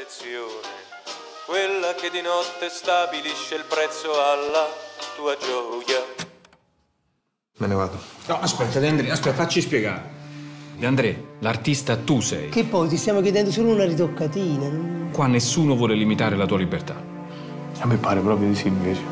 selezione, quella che di notte stabilisce il prezzo alla tua gioia. Me ne vado. No, aspetta, De André, aspetta, facci spiegare. De André, l'artista tu sei. Che poi ti stiamo chiedendo solo una ritoccatina. Qua nessuno vuole limitare la tua libertà. A me pare proprio di sì, invece.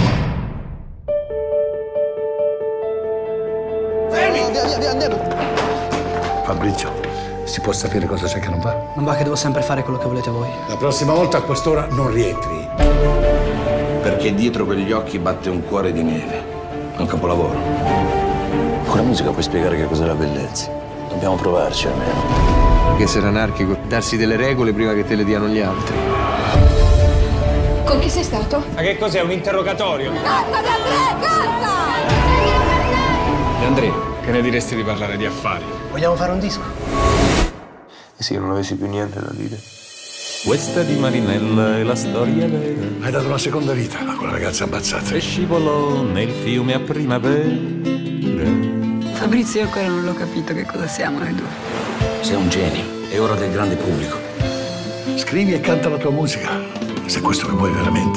Via, andiamo. Fabrizio, si può sapere cosa c'è che non va? Non va che devo sempre fare quello che volete voi. La prossima volta a quest'ora non rientri. Perché dietro quegli occhi batte un cuore di neve. Un capolavoro. Con la musica puoi spiegare che cos'è la bellezza. Dobbiamo provarci almeno. Che essere anarchico, darsi delle regole prima che te le diano gli altri. Con chi sei stato? Ma che cos'è, un interrogatorio? Canta, De André, canta! De André, che ne diresti di parlare di affari? Vogliamo fare un disco? E se io non avessi più niente da dire? Questa di Marinella è la storia vera. Hai dato una seconda vita a quella ragazza ammazzata. E scivolò nel fiume a primavera. Fabrizio, io ancora non l'ho capito che cosa siamo noi due. Sei un genio. È ora del grande pubblico. Scrivi e canta la tua musica, se è questo che vuoi veramente.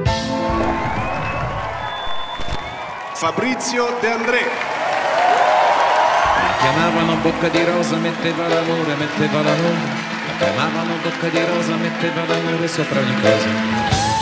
Fabrizio De André. La chiamavano bocca di rosa, metteva l'amore, metteva l'amore. La chiamavano bocca di rosa, metteva l'amore sopra ogni cosa.